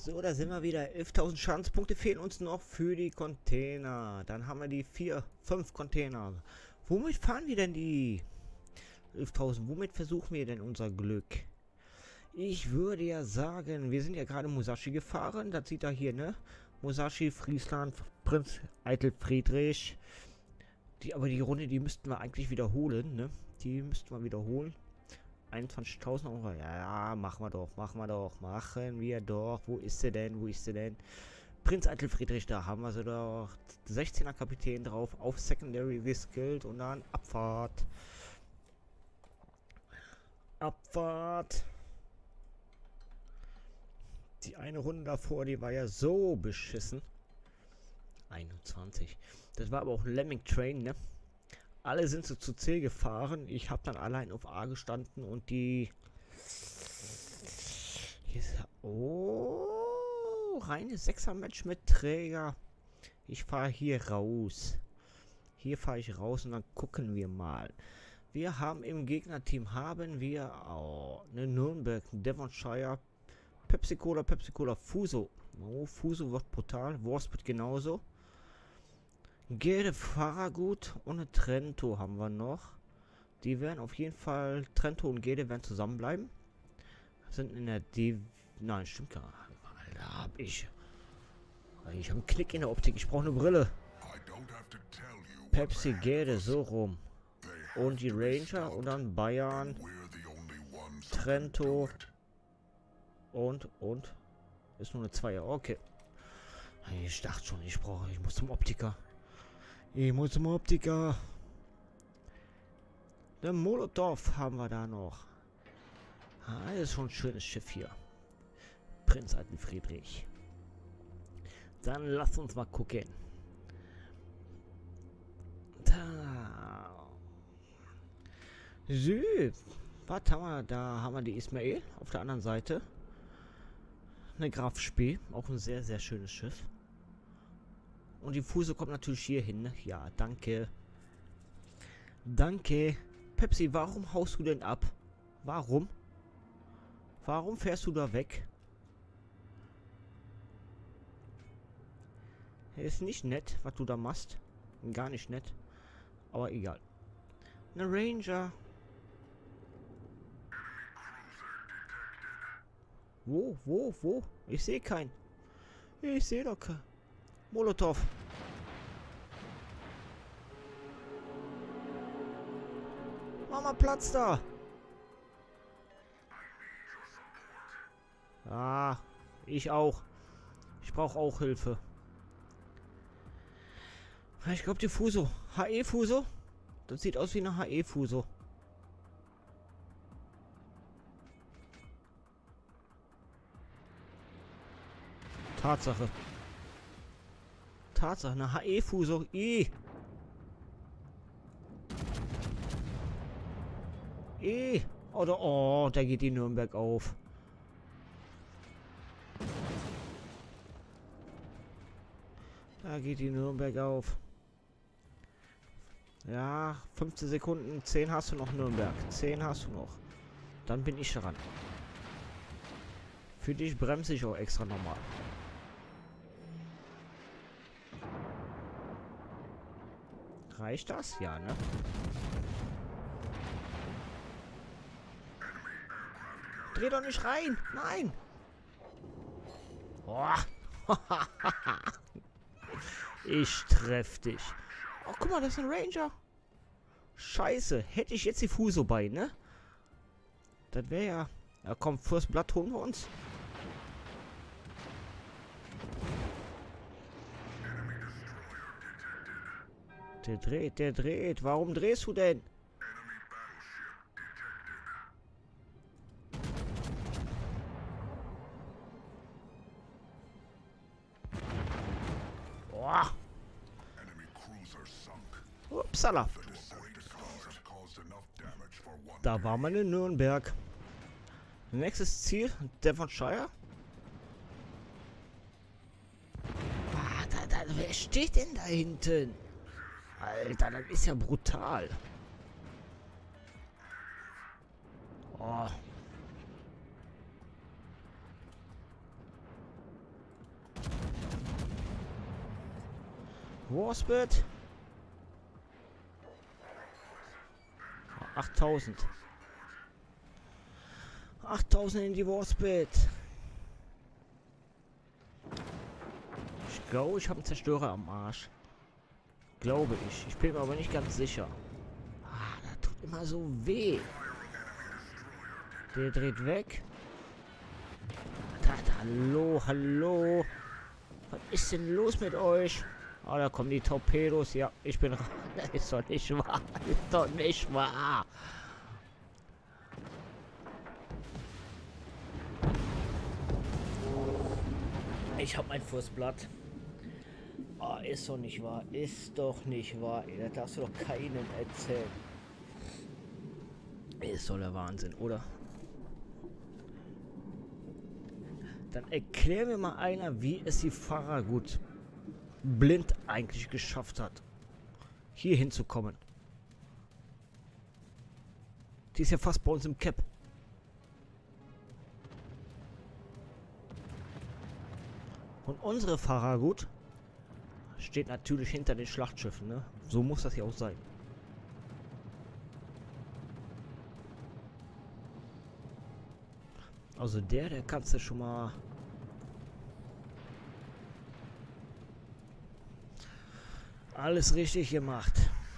So, da sind wir wieder. 11.000 Schadenspunkte fehlen uns noch für die Container. Dann haben wir die 5 Container. Womit fahren wir denn die 11.000? Womit versuchen wir denn unser Glück? Ich würde ja sagen, wir sind ja gerade Musashi gefahren. Das sieht er hier, ne? Musashi, Friesland, Prinz Eitel Friedrich. Aber die Runde, die müssten wir eigentlich wiederholen, ne? Die müssten wir wiederholen. 21.000 Euro. Ja, machen wir doch. Machen wir doch. Wo ist sie denn? Prinz Eitel Friedrich, da haben wir sie doch. 16er Kapitän drauf. Auf Secondary geskillt. Und dann Abfahrt. Die eine Runde davor, die war ja so beschissen. 21. Das war aber auch ein Lemming Train, ne? Alle sind so zu C gefahren. Ich habe dann allein auf A gestanden und die... Hier ist... Oh, reine 6er-Match mit Träger. Ich fahre hier raus. Hier fahre ich raus und dann gucken wir mal. Wir haben im Gegnerteam eine Nürnberg, Devonshire, Pepsi Cola, Fuso. Oh, Fuso wird brutal. Wurst wird genauso. Gede Fahrergut und eine Trento haben wir noch. Die werden auf jeden Fall, Trento und Gede werden zusammenbleiben. Sind in der Nein, stimmt gar nicht. Alter, hab ich. Ich habe einen Knick in der Optik. Ich brauche eine Brille. Pepsi, Gede, so rum. Und die Ranger und dann Bayern. Trento. Und. Ist nur eine 2er. Okay. Ich dachte schon, ich muss zum Optiker. Der Molotow haben wir da noch. Das ist schon ein schönes Schiff hier. Prinz Eitel Friedrich. Dann lasst uns mal gucken. Da. So. Was haben wir? Da haben wir die Ismail auf der anderen Seite. Eine Graf Spee. Auch ein sehr, sehr schönes Schiff. Und die Fuso kommt natürlich hier hin, ne? Ja, danke. Danke. Pepsi, warum haust du denn ab? Warum? Warum fährst du da weg? Ist nicht nett, was du da machst. Gar nicht nett. Aber egal. Eine Ranger. Wo? Ich sehe keinen. Ich sehe doch keinen. Molotow. Mach mal Platz da. Ah, ich auch. Ich brauche auch Hilfe. Ich glaube die Fuso. HE-Fuso? Das sieht aus wie eine HE-Fuso. Tatsache, eine HE-Fuso. Oder, oh, da geht die Nürnberg auf. Ja, 15 Sekunden. 10 hast du noch, Nürnberg. 10 hast du noch. Dann bin ich dran. Für dich bremse ich auch extra nochmal. Reicht das? Ja, ne? Dreh doch nicht rein! Nein! Boah. Ich treff dich. Oh, guck mal, das ist ein Ranger. Scheiße. Hätte ich jetzt die Fuso bei, ne? Das wäre ja... Ja, komm, First Blood holen wir uns. Der dreht. Warum drehst du denn? Boah. Upsala. Da war man in Nürnberg. Nächstes Ziel, Devonshire. Wer steht denn da hinten? Alter, das ist ja brutal. Oh. Warspit. 8000. 8000 in die Warspit. Ich glaube, ich habe einen Zerstörer am Arsch. Glaube ich. Ich bin mir aber nicht ganz sicher. Ah, das tut immer so weh. Der dreht weg. Hallo, hallo. Was ist denn los mit euch? Ah, da kommen die Torpedos. Ja, ich bin... Das ist doch nicht wahr. Das ist doch nicht wahr. Ich hab mein First Blood. Ah, ist doch nicht wahr. Ist doch nicht wahr. Das darfst du doch keinem erzählen. Ist doch der Wahnsinn, oder? Dann erklär mir mal einer, wie es die Farragut blind eigentlich geschafft hat, hier hinzukommen. Die ist ja fast bei uns im Cap. Und unsere Farragut steht natürlich hinter den Schlachtschiffen, ne? So muss das ja auch sein. Also der kannst du schon mal... Alles richtig gemacht.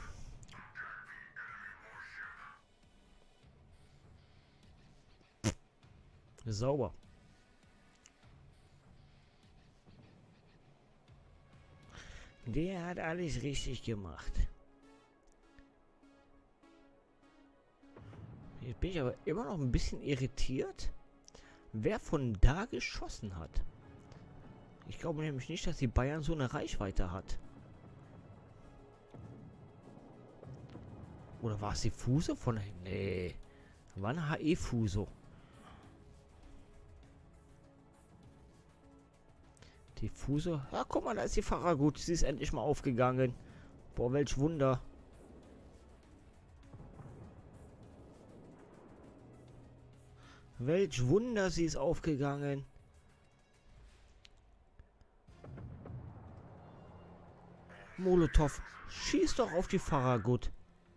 Sauber. Der hat alles richtig gemacht. Jetzt bin ich aber immer noch ein bisschen irritiert, wer von da geschossen hat. Ich glaube nämlich nicht, dass die Bayern so eine Reichweite hat. Oder war es die Fuso von... Nee. War eine HE-Fuso. Die Fuso... Ja, guck mal, da ist die Farragut. Sie ist endlich mal aufgegangen. Boah, welch Wunder. Welch Wunder, sie ist aufgegangen. Molotow, schieß doch auf die Farragut.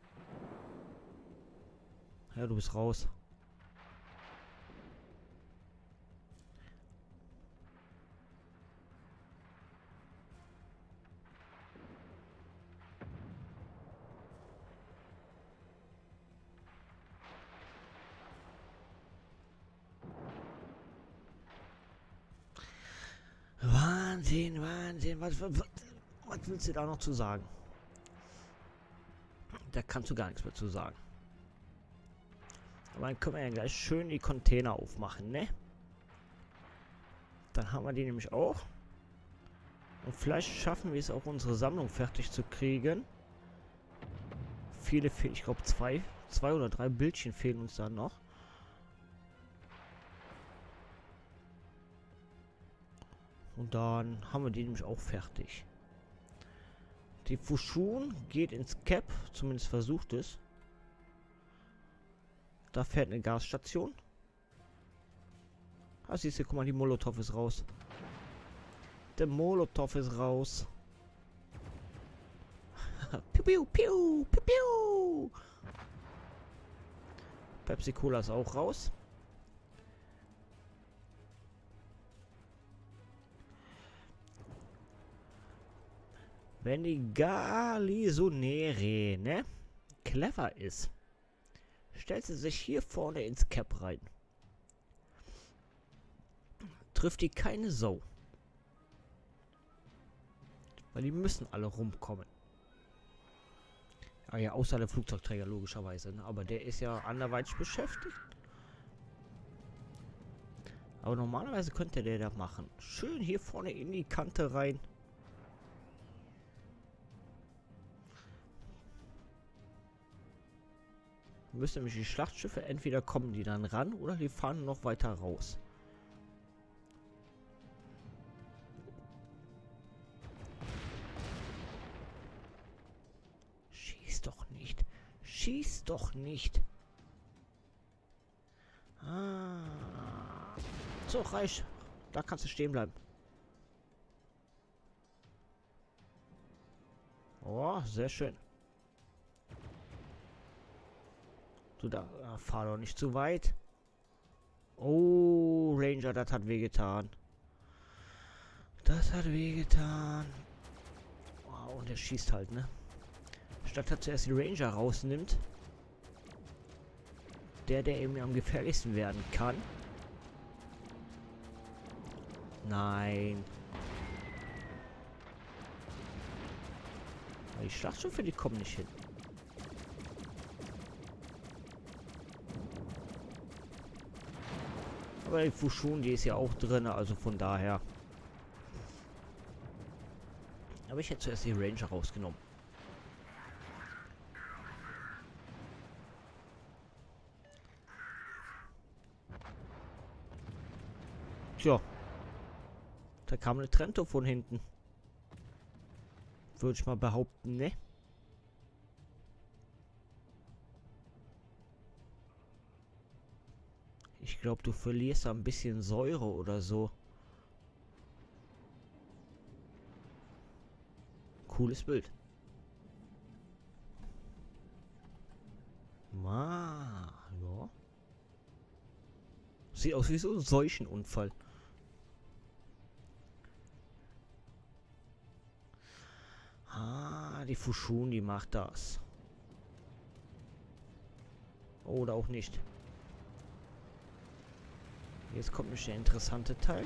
Ja, du bist raus. Wahnsinn, Wahnsinn. Was willst du da noch zu sagen? Da kannst du gar nichts mehr zu sagen. Aber dann können wir ja gleich schön die Container aufmachen, ne? Dann haben wir die nämlich auch. Und vielleicht schaffen wir es auch, unsere Sammlung fertig zu kriegen. Viele fehlen, ich glaube zwei oder drei Bildchen fehlen uns dann noch. Und dann haben wir die nämlich auch fertig. Die Fushun geht ins Cap, zumindest versucht es. Da fährt eine Gasstation. Ah, siehst du, guck mal, die Molotow ist raus. Der Molotow ist raus. Piu, piu, piu, piu, piu. Pepsi Cola ist auch raus. Wenn die Galisonere, ne, clever ist, stellt sie sich hier vorne ins Cap rein. Trifft die keine Sau. Weil die müssen alle rumkommen. Ah ja, außer der Flugzeugträger logischerweise, ne? Aber der ist ja anderweitig beschäftigt. Aber normalerweise könnte der da machen. Schön hier vorne in die Kante rein. Müssen nämlich die Schlachtschiffe, entweder kommen die dann ran oder die fahren noch weiter raus. Schieß doch nicht. Schieß doch nicht. Ah. So, reicht. Da kannst du stehen bleiben. Oh, sehr schön. Du da, fahr doch nicht zu weit. Oh, Ranger, das hat wehgetan. Das hat wehgetan. Wow, und der schießt halt, ne? Statt er zuerst die Ranger rausnimmt. Der eben am gefährlichsten werden kann. Nein. Die Schlachtschiffe, die kommen nicht hin. Aber die Fushun, die ist ja auch drin, also von daher. Aber ich hätte zuerst die Ranger rausgenommen. Tja. Da kam eine Trento von hinten. Würde ich mal behaupten, ne? Ich glaube, du verlierst da ein bisschen Säure oder so. Cooles Bild. Ja. Sieht aus wie so ein Seuchenunfall. Die Fushun, die macht das. Oder auch nicht. Jetzt kommt nämlich der interessante Teil.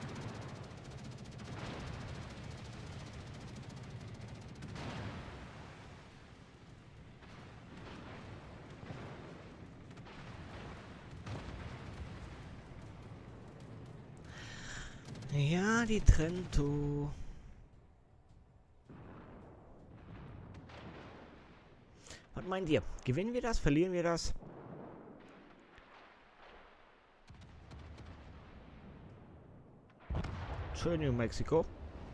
Ja, die Trento. Was meint ihr? Gewinnen wir das? Verlieren wir das? Schön, New Mexico.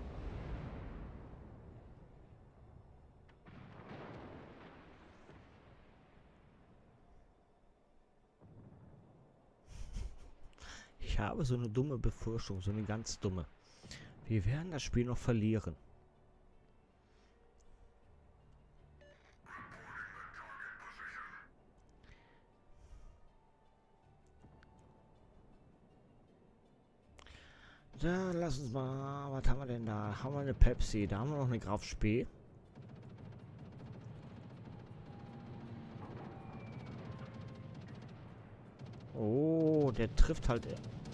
Ich habe so eine dumme Befürchtung, so eine ganz dumme. Wir werden das Spiel noch verlieren. Da, lass uns mal... Was haben wir denn da? Haben wir eine Pepsi? Da haben wir noch eine Graf Spee. Oh, der trifft halt...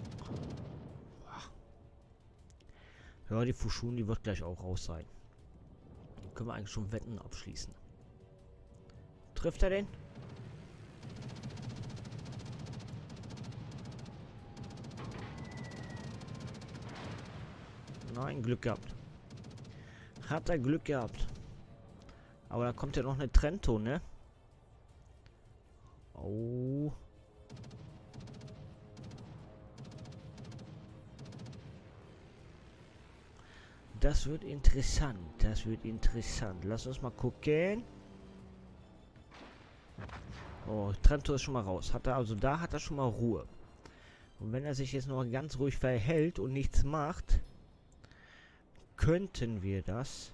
Ja, die Fushun, die wird gleich auch raus sein. Dann können wir eigentlich schon Wetten abschließen. Trifft er den? Nein, Glück gehabt. Hat er Glück gehabt. Aber da kommt ja noch eine Trento, ne? Oh. Das wird interessant. Das wird interessant. Lass uns mal gucken. Oh, Trento ist schon mal raus. Hat er, also da hat er schon mal Ruhe. Und wenn er sich jetzt noch ganz ruhig verhält und nichts macht, könnten wir das.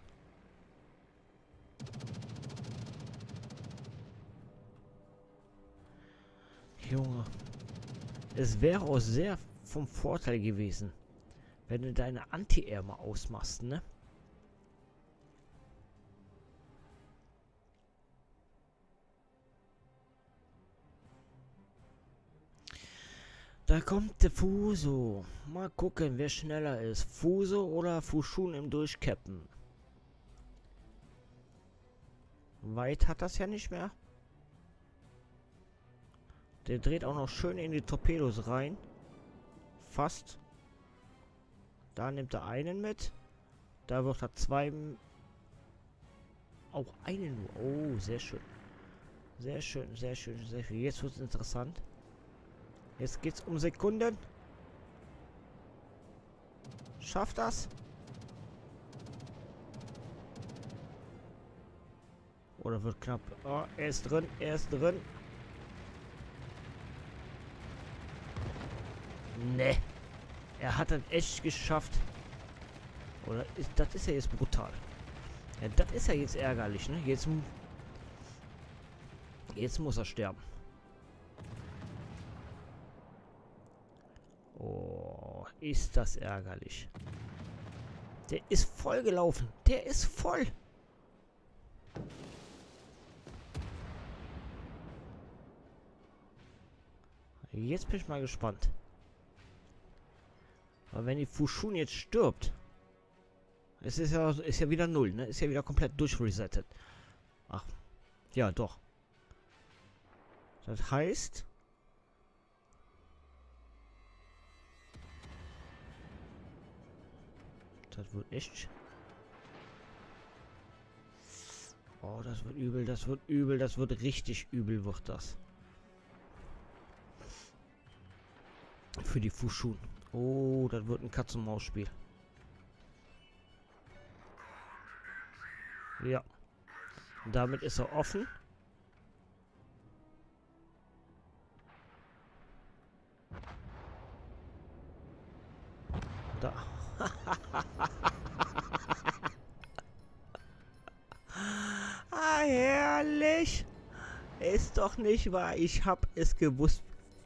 Junge. Es wäre auch sehr vom Vorteil gewesen, wenn du deine Anti-Air mal ausmachst, ne? Da kommt der Fuso. Mal gucken, wer schneller ist. Fuso oder Fushun im Durchcappen. Weit hat das ja nicht mehr. Der dreht auch noch schön in die Torpedos rein. Fast. Da nimmt er einen mit. Da wird er zwei... Auch einen nur. Oh, sehr schön. Sehr schön, sehr schön, sehr schön. Jetzt wird es interessant. Jetzt geht's um Sekunden. Schafft das? Oder wird knapp? Oh, er ist drin, er ist drin. Ne. Er hat es echt geschafft. Oder ist das ist ja jetzt brutal. Ja, das ist ja jetzt ärgerlich, ne? Jetzt muss er sterben. Oh, ist das ärgerlich. Der ist voll gelaufen. Der ist voll. Jetzt bin ich mal gespannt. Aber wenn die Fushun jetzt stirbt, es ist ja wieder null, ne? Ist ja wieder komplett durchresettet. Ach, ja doch. Das heißt, das wird echt. Oh, das wird übel, das wird übel, das wird richtig übel, wird das. Für die Fushun. Oh, das wird ein Katz-und-Maus-Spiel. Ja. Damit ist er offen. Da. Ah, herrlich. Ist doch nicht wahr. Ich hab es gewusst.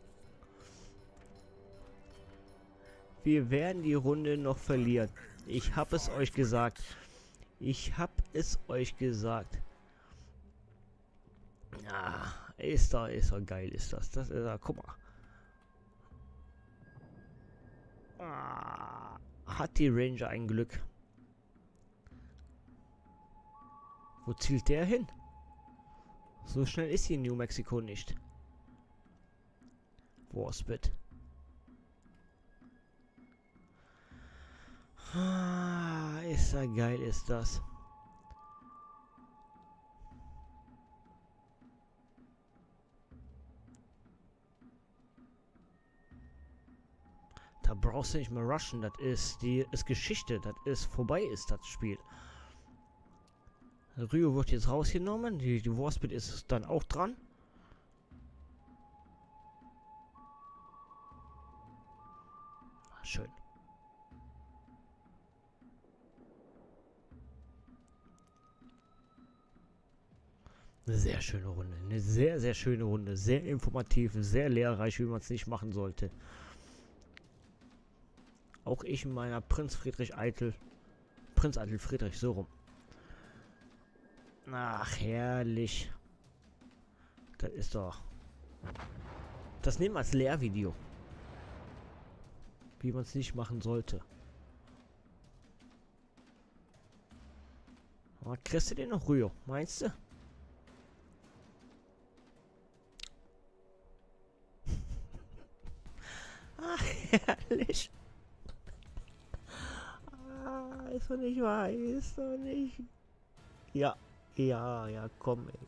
Wir werden die Runde noch verlieren. Ich hab es euch gesagt. Ich hab es euch gesagt. Ah, ist doch geil, ist das. Das ist da, guck mal. Ah, hat die Ranger ein Glück. Wo zielt der hin? So schnell ist sie in New Mexico nicht. Warspit. Ah, ist da geil, ist das. Da brauchst du nicht mehr rushen, das ist Geschichte, das ist vorbei ist das Spiel. Rio wird jetzt rausgenommen, die Warspit ist dann auch dran. Schön. Eine sehr schöne Runde, eine sehr, sehr schöne Runde, sehr informativ, sehr lehrreich, wie man es nicht machen sollte. Auch ich in meiner Prinz Eitel Friedrich, so rum. Ach, herrlich. Das ist doch... Das nehmen wir als Lehrvideo. Wie man es nicht machen sollte. Aber kriegst du den noch Rio, meinst du? Ach, herrlich. Ah, ist doch nicht wahr, ist doch nicht... Ja, ja, komm, ey.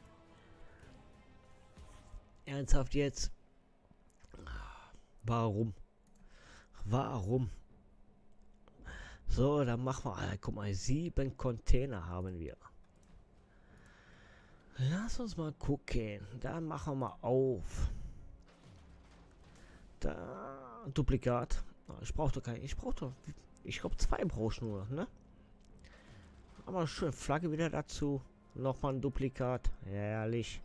Ernsthaft jetzt? Warum? Warum? So, dann machen wir... Guck mal, 7 Container haben wir. Lass uns mal gucken. Da machen wir mal auf. Da... Duplikat. Ich brauche doch kein... Ich glaube 2 brauche ich nur, ne? Aber schön, Flagge wieder dazu. Nochmal ein Duplikat. Herrlich.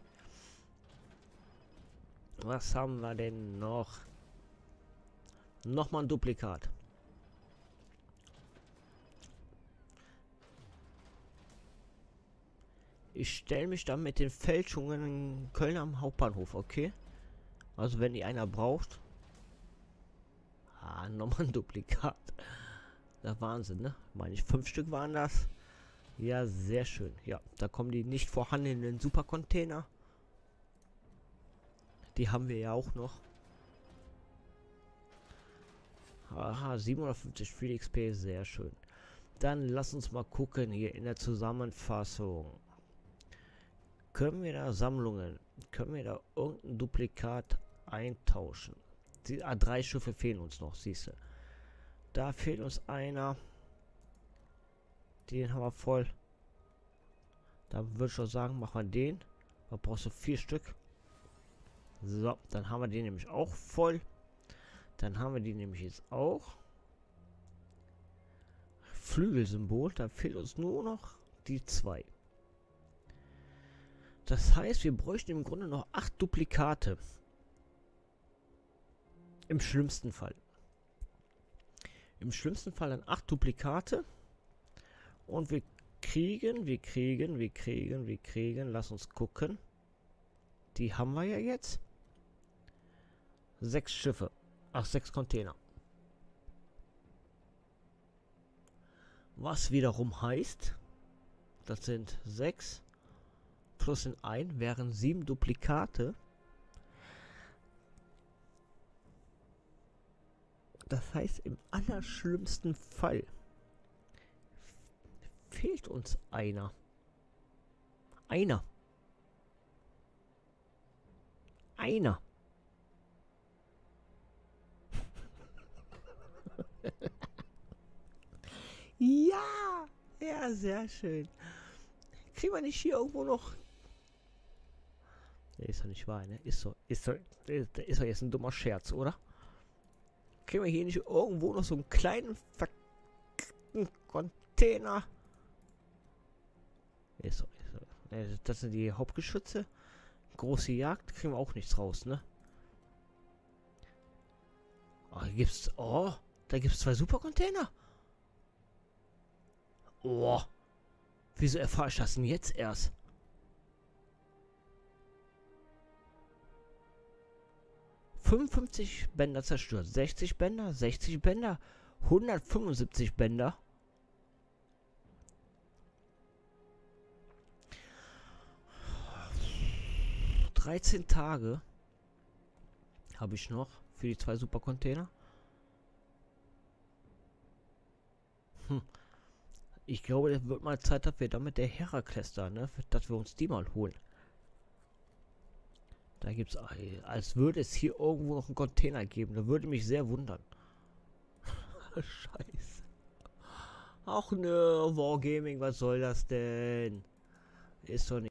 Was haben wir denn noch? Nochmal ein Duplikat. Ich stelle mich dann mit den Fälschungen in Köln am Hauptbahnhof, okay? Also wenn die einer braucht. Ah, nochmal ein Duplikat. Das Wahnsinn, ne? Meine ich, 5 Stück waren das. Ja, sehr schön. Ja, da kommen die nicht vorhandenen Supercontainer. Die haben wir ja auch noch. Aha, 750 Free XP, sehr schön. Dann lass uns mal gucken hier in der Zusammenfassung. Können wir da Sammlungen, können wir da irgendein Duplikat eintauschen? Die 3 Schiffe fehlen uns noch, siehst du. Da fehlt uns einer. Den haben wir voll. Da würde ich schon sagen, machen wir den. Da brauchst du 4 Stück. So, dann haben wir den nämlich auch voll. Dann haben wir die nämlich jetzt auch. Flügelsymbol, da fehlt uns nur noch die 2. Das heißt, wir bräuchten im Grunde noch 8 Duplikate. Im schlimmsten Fall. Im schlimmsten Fall dann 8 Duplikate. Und wir kriegen, lass uns gucken. Die haben wir ja jetzt. 6 Schiffe. Ach, 6 Container. Was wiederum heißt, das sind 6 plus in 1 wären 7 Duplikate. Das heißt, im allerschlimmsten Fall fehlt uns einer. Einer. Ja, ja, sehr schön. Kriegen wir nicht hier irgendwo noch... Nee, ist doch nicht wahr, ne? Ist doch jetzt ein dummer Scherz, oder? Kriegen wir hier nicht irgendwo noch so einen kleinen verkackten Container? Ist doch. Das sind die Hauptgeschütze. Große Jagd, kriegen wir auch nichts raus, ne? Oh, da gibt's 2 Supercontainer. Oh. Wieso erfahre ich das denn jetzt erst? ...55 Bänder zerstört, 60 Bänder, 60 Bänder, 175 Bänder. ...13 Tage habe ich noch für die 2 Supercontainer. Ich glaube, das wird mal Zeit, dass wir damit der Herakles da, ne? Dass wir uns die mal holen. Da gibt's, als würde es hier irgendwo noch einen Container geben. Da würde mich sehr wundern. Scheiße. Ach ne, Wargaming, was soll das denn? Ist doch nicht.